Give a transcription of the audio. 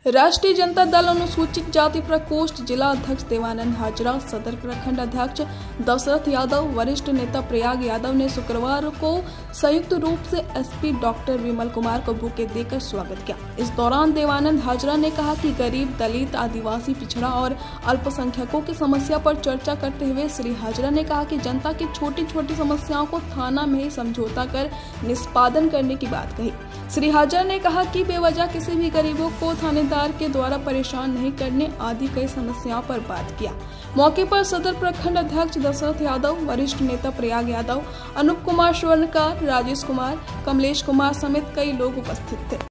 राष्ट्रीय जनता दल अनुसूचित जाति प्रकोष्ठ जिला अध्यक्ष देवानंद हाजरा, सदर प्रखंड अध्यक्ष दशरथ यादव, वरिष्ठ नेता प्रयाग यादव ने शुक्रवार को संयुक्त रूप से एसपी डॉक्टर विमल कुमार को बुके देकर स्वागत किया। इस दौरान देवानंद हाजरा ने कहा कि गरीब, दलित, आदिवासी, पिछड़ा और अल्पसंख्यकों की समस्या पर चर्चा करते हुए श्री हाजरा ने कहा कि जनता की छोटी छोटी समस्याओं को थाना में ही समझौता कर निष्पादन करने की बात कही। श्री हाजरा ने कहा कि बेवजह किसी भी गरीबों को थानेदार के द्वारा परेशान नहीं करने आदि कई समस्याओं पर बात किया। मौके पर सदर प्रखंड अध्यक्ष दशरथ यादव, वरिष्ठ नेता प्रयाग यादव, अनूप कुमार स्वर्णकार, राजेश कुमार, कमलेश कुमार समेत कई लोग उपस्थित थे।